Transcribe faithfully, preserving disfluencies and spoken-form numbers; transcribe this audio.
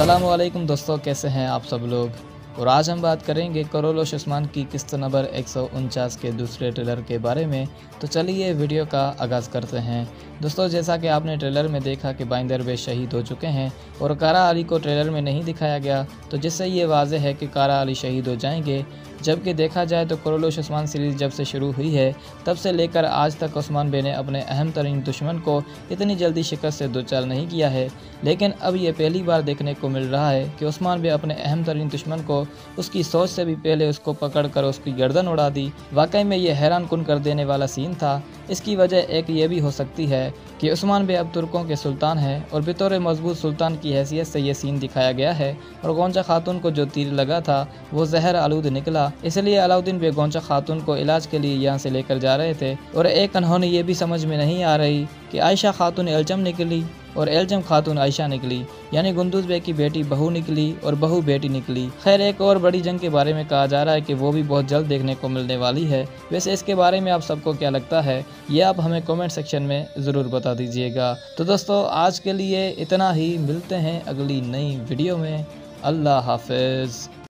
अस्सलामुअलैकुम दोस्तों, कैसे हैं आप सब लोग। और आज हम बात करेंगे करोलोश उस्मान की किस्त नंबर एक सौ उनचास के दूसरे ट्रेलर के बारे में। तो चलिए वीडियो का आगाज़ करते हैं। दोस्तों, जैसा कि आपने ट्रेलर में देखा कि बाइंदर बे शहीद हो चुके हैं और कारा अली को ट्रेलर में नहीं दिखाया गया, तो जिससे ये वाज़ेह है कि कारा अली शहीद हो जाएंगे। जबकि देखा जाए तो करोलोश उस्मान सीरीज़ जब से शुरू हुई है तब से लेकर आज तक उस्मान बे ने अपने अहम तरीन दुश्मन को इतनी जल्दी शिकस्त से दो चार नहीं किया है। लेकिन अब ये पहली बार देखने को मिल रहा है कि उस्मान बे अपने अहम तरीन दुश्मन को उसकी सोच से भी पहले उसको पकड़ कर उसकी गर्दन उड़ा दी। वाकई में ये हैरान कुन कर देने वाला सीन था। इसकी वजह एक ये भी हो सकती है कि उस्मान बे अब तुर्कों के सुल्तान हैं और बतौर मजबूत सुल्तान की हैसियत से ये सीन दिखाया गया है। और गोंचा खातून को जो तीर लगा था वो जहर आलूद निकला, इसलिए अलाउद्दीन बे गोंचा खातून को इलाज के लिए यहाँ से लेकर जा रहे थे। और एक अनहोनी ये भी समझ में नहीं आ रही कि आयशा खातून एल्चम निकली और एल्चम खातून आयशा निकली, यानी गुंदुज बे की बेटी बहू निकली और बहू बेटी निकली। खैर, एक और बड़ी जंग के बारे में कहा जा रहा है कि वो भी बहुत जल्द देखने को मिलने वाली है। वैसे इसके बारे में आप सबको क्या लगता है, ये आप हमें कमेंट सेक्शन में ज़रूर बता दीजिएगा। तो दोस्तों, आज के लिए इतना ही। मिलते हैं अगली नई वीडियो में। अल्लाह हाफिज़।